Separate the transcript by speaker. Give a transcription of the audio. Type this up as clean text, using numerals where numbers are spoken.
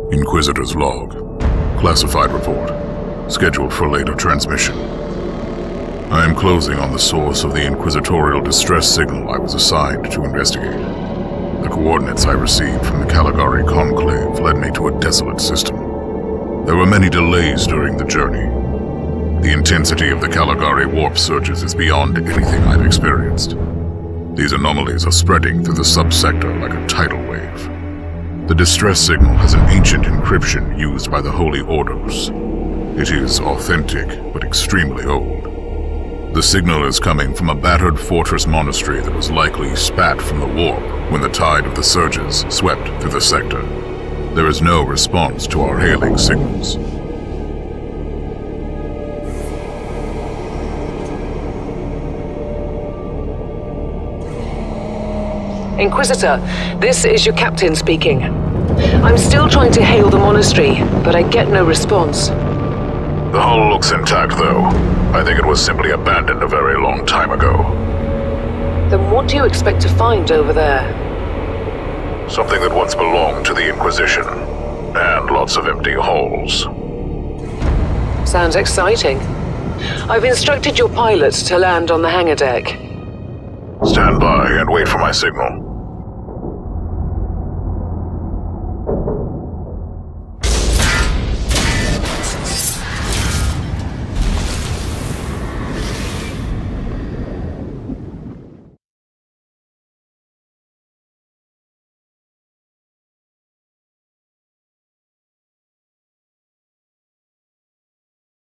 Speaker 1: Inquisitor's log. Classified report. Scheduled for later transmission. I am closing on the source of the inquisitorial distress signal I was assigned to investigate. The coordinates I received from the Caligari Conclave led me to a desolate system. There were many delays during the journey. The intensity of the Caligari warp surges is beyond anything I've experienced. These anomalies are spreading through the subsector like a tidal wave. The distress signal has an ancient encryption used by the Holy Orders. It is authentic, but extremely old. The signal is coming from a battered fortress monastery that was likely spat from the warp when the tide of the surges swept through the sector. There is no response to our hailing signals.
Speaker 2: Inquisitor, this is your captain speaking. I'm still trying to hail the monastery, but I get no response.
Speaker 1: The hull looks intact, though. I think it was simply abandoned a very long time ago.
Speaker 2: Then what do you expect to find over there?
Speaker 1: Something that once belonged to the Inquisition, and lots of empty halls.
Speaker 2: Sounds exciting. I've instructed your pilots to land on the hangar deck.
Speaker 1: Stand by and wait for my signal.